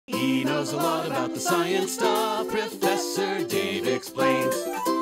He knows a lot about the science stuff. Professor Dave explains.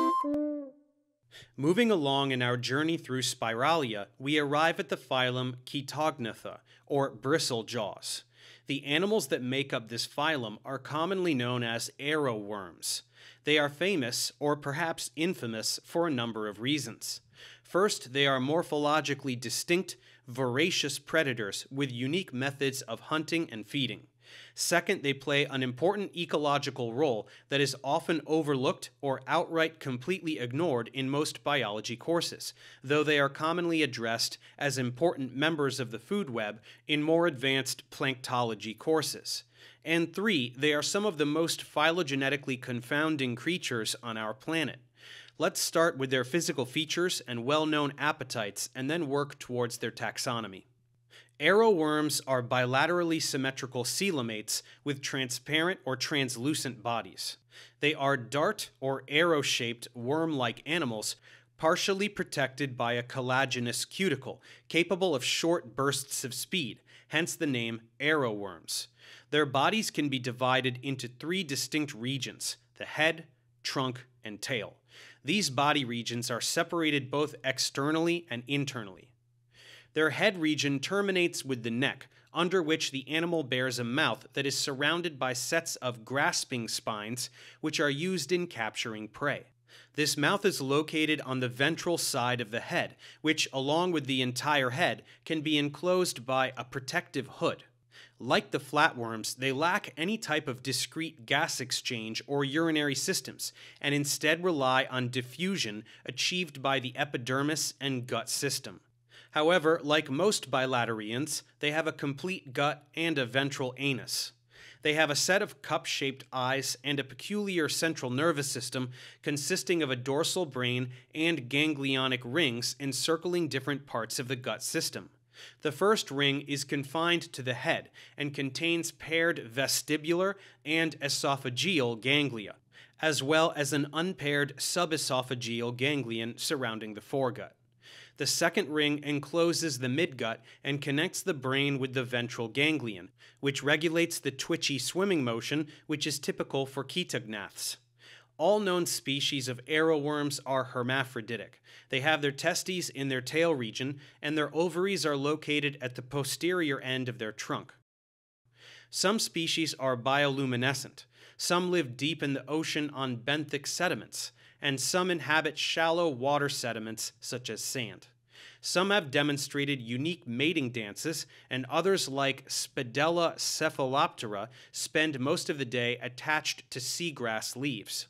Moving along in our journey through Spiralia, we arrive at the phylum Chaetognatha, or bristle-jaws. The animals that make up this phylum are commonly known as arrowworms. They are famous, or perhaps infamous, for a number of reasons. First, they are morphologically distinct, voracious predators with unique methods of hunting and feeding. Second, they play an important ecological role that is often overlooked or outright completely ignored in most biology courses, though they are commonly addressed as important members of the food web in more advanced planktology courses. And three, they are some of the most phylogenetically confounding creatures on our planet. Let's start with their physical features and well-known appetites and then work towards their taxonomy. Arrowworms are bilaterally symmetrical coelomates with transparent or translucent bodies. They are dart or arrow-shaped worm-like animals, partially protected by a collagenous cuticle, capable of short bursts of speed, hence the name arrowworms. Their bodies can be divided into three distinct regions: the head, trunk, and tail. These body regions are separated both externally and internally. Their head region terminates with the neck, under which the animal bears a mouth that is surrounded by sets of grasping spines, which are used in capturing prey. This mouth is located on the ventral side of the head, which, along with the entire head, can be enclosed by a protective hood. Like the flatworms, they lack any type of discrete gas exchange or urinary systems, and instead rely on diffusion achieved by the epidermis and gut system. However, like most bilaterians, they have a complete gut and a ventral anus. They have a set of cup-shaped eyes and a peculiar central nervous system consisting of a dorsal brain and ganglionic rings encircling different parts of the gut system. The first ring is confined to the head and contains paired vestibular and esophageal ganglia, as well as an unpaired subesophageal ganglion surrounding the foregut. The second ring encloses the midgut and connects the brain with the ventral ganglion, which regulates the twitchy swimming motion which is typical for chaetognaths. All known species of arrowworms are hermaphroditic. They have their testes in their tail region, and their ovaries are located at the posterior end of their trunk. Some species are bioluminescent. Some live deep in the ocean on benthic sediments, and some inhabit shallow water sediments such as sand. Some have demonstrated unique mating dances, and others, like Spidella cephaloptera, spend most of the day attached to seagrass leaves.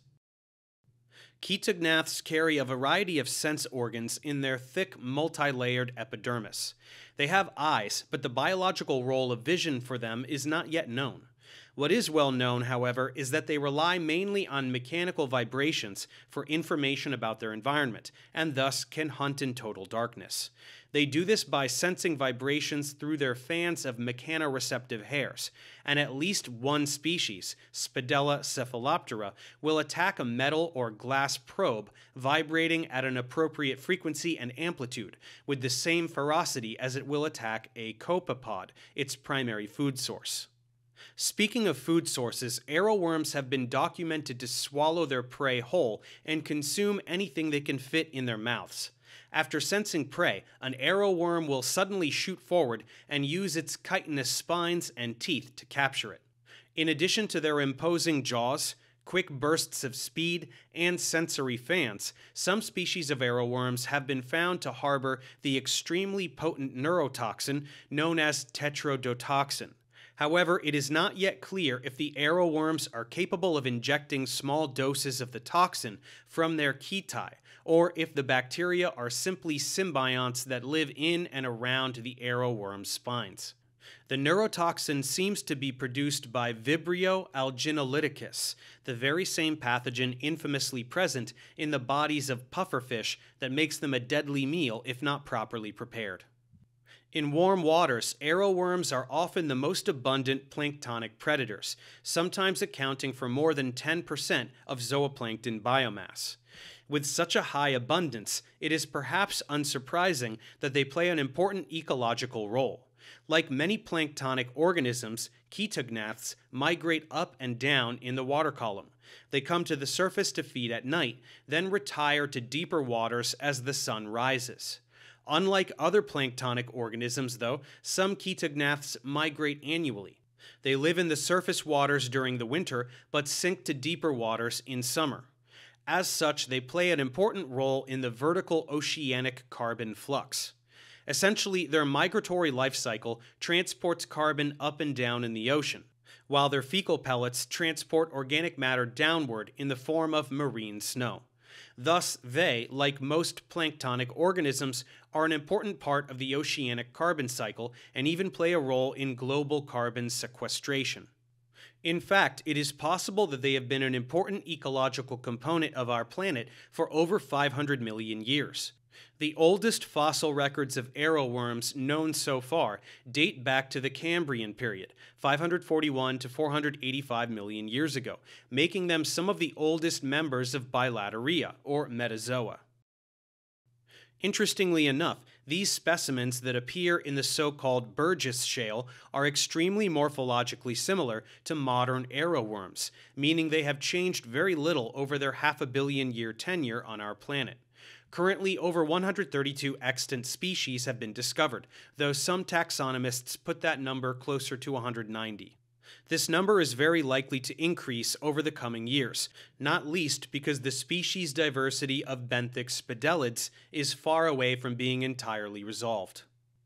Chaetognaths carry a variety of sense organs in their thick, multi-layered epidermis. They have eyes, but the biological role of vision for them is not yet known. What is well known, however, is that they rely mainly on mechanical vibrations for information about their environment, and thus can hunt in total darkness. They do this by sensing vibrations through their fans of mechanoreceptive hairs, and at least one species, Spidella cephaloptera, will attack a metal or glass probe vibrating at an appropriate frequency and amplitude, with the same ferocity as it will attack a copepod, its primary food source. Speaking of food sources, arrowworms have been documented to swallow their prey whole and consume anything they can fit in their mouths. After sensing prey, an arrowworm will suddenly shoot forward and use its chitinous spines and teeth to capture it. In addition to their imposing jaws, quick bursts of speed, and sensory fans, some species of arrowworms have been found to harbor the extremely potent neurotoxin known as tetrodotoxin. However, it is not yet clear if the arrowworms are capable of injecting small doses of the toxin from their chaetae, or if the bacteria are simply symbionts that live in and around the arrowworm's spines. The neurotoxin seems to be produced by Vibrio alginolyticus, the very same pathogen infamously present in the bodies of pufferfish that makes them a deadly meal if not properly prepared. In warm waters, arrowworms are often the most abundant planktonic predators, sometimes accounting for more than 10% of zooplankton biomass. With such a high abundance, it is perhaps unsurprising that they play an important ecological role. Like many planktonic organisms, chaetognaths migrate up and down in the water column. They come to the surface to feed at night, then retire to deeper waters as the sun rises. Unlike other planktonic organisms, though, some chaetognaths migrate annually. They live in the surface waters during the winter, but sink to deeper waters in summer. As such, they play an important role in the vertical oceanic carbon flux. Essentially, their migratory life cycle transports carbon up and down in the ocean, while their fecal pellets transport organic matter downward in the form of marine snow. Thus, they, like most planktonic organisms, are an important part of the oceanic carbon cycle and even play a role in global carbon sequestration. In fact, it is possible that they have been an important ecological component of our planet for over 500 million years. The oldest fossil records of arrowworms known so far date back to the Cambrian period, 541 to 485 million years ago, making them some of the oldest members of Bilateria, or metazoa. Interestingly enough, these specimens that appear in the so-called Burgess Shale are extremely morphologically similar to modern arrowworms, meaning they have changed very little over their half-a-billion-year tenure on our planet. Currently, over 132 extant species have been discovered, though some taxonomists put that number closer to 190. This number is very likely to increase over the coming years, not least because the species diversity of benthic spidelids is far away from being entirely resolved.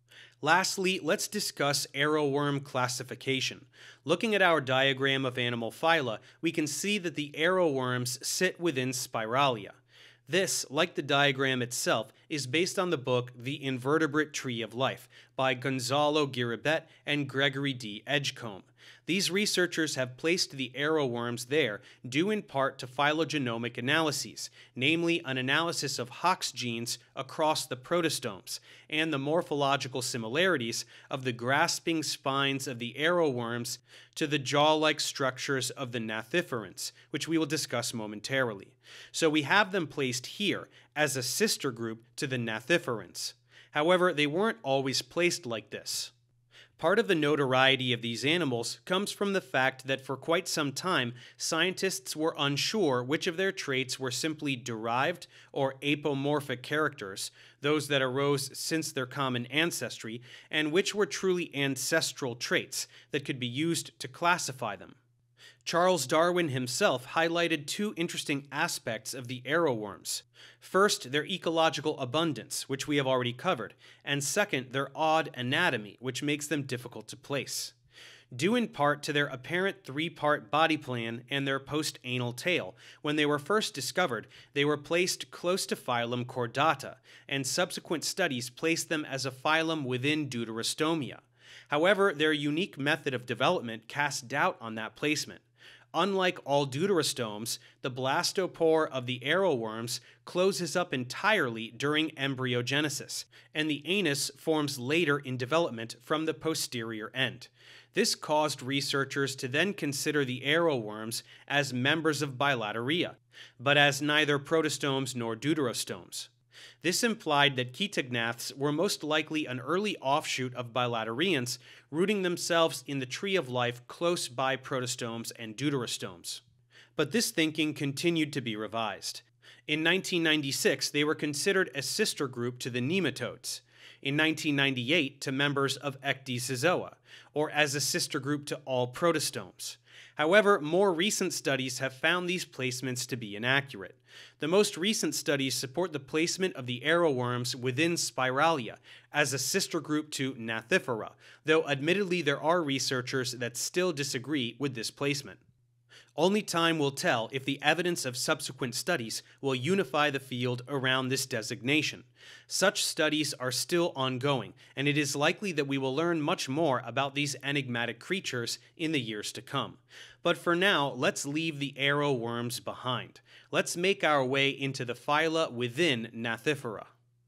Lastly, let's discuss arrowworm classification. Looking at our diagram of animal phyla, we can see that the arrowworms sit within Spiralia. This, like the diagram itself, is based on the book The Invertebrate Tree of Life by Gonzalo Giribet and Gregory D. Edgecombe. These researchers have placed the arrowworms there due in part to phylogenomic analyses, namely an analysis of Hox genes across the protostomes, and the morphological similarities of the grasping spines of the arrowworms to the jaw-like structures of the gnathiferans, which we will discuss momentarily. So we have them placed here as a sister group to the gnathiferans. However, they weren't always placed like this. Part of the notoriety of these animals comes from the fact that for quite some time, scientists were unsure which of their traits were simply derived or apomorphic characters, those that arose since their common ancestry, and which were truly ancestral traits that could be used to classify them. Charles Darwin himself highlighted two interesting aspects of the arrowworms. First, their ecological abundance, which we have already covered, and second, their odd anatomy, which makes them difficult to place. Due in part to their apparent three-part body plan and their post-anal tail, when they were first discovered, they were placed close to Phylum Chordata, and subsequent studies placed them as a phylum within Deuterostomia. However, their unique method of development cast doubt on that placement. Unlike all deuterostomes, the blastopore of the arrowworms closes up entirely during embryogenesis, and the anus forms later in development from the posterior end. This caused researchers to then consider the arrowworms as members of Bilateria, but as neither protostomes nor deuterostomes. This implied that chaetognaths were most likely an early offshoot of bilaterians, rooting themselves in the tree of life close by protostomes and deuterostomes. But this thinking continued to be revised. In 1996, they were considered a sister group to the nematodes. In 1998, to members of Ecdysozoa, or as a sister group to all protostomes. However, more recent studies have found these placements to be inaccurate. The most recent studies support the placement of the arrowworms within Spiralia as a sister group to Gnathifera, though admittedly there are researchers that still disagree with this placement. Only time will tell if the evidence of subsequent studies will unify the field around this designation. Such studies are still ongoing, and it is likely that we will learn much more about these enigmatic creatures in the years to come. But for now, let's leave the arrowworms behind. Let's make our way into the phyla within Gnathifera.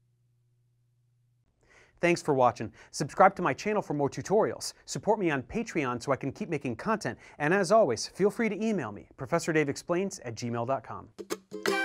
Thanks for watching. Subscribe to my channel for more tutorials. Support me on Patreon so I can keep making content. And as always, feel free to email me, ProfessorDaveExplains@gmail.com.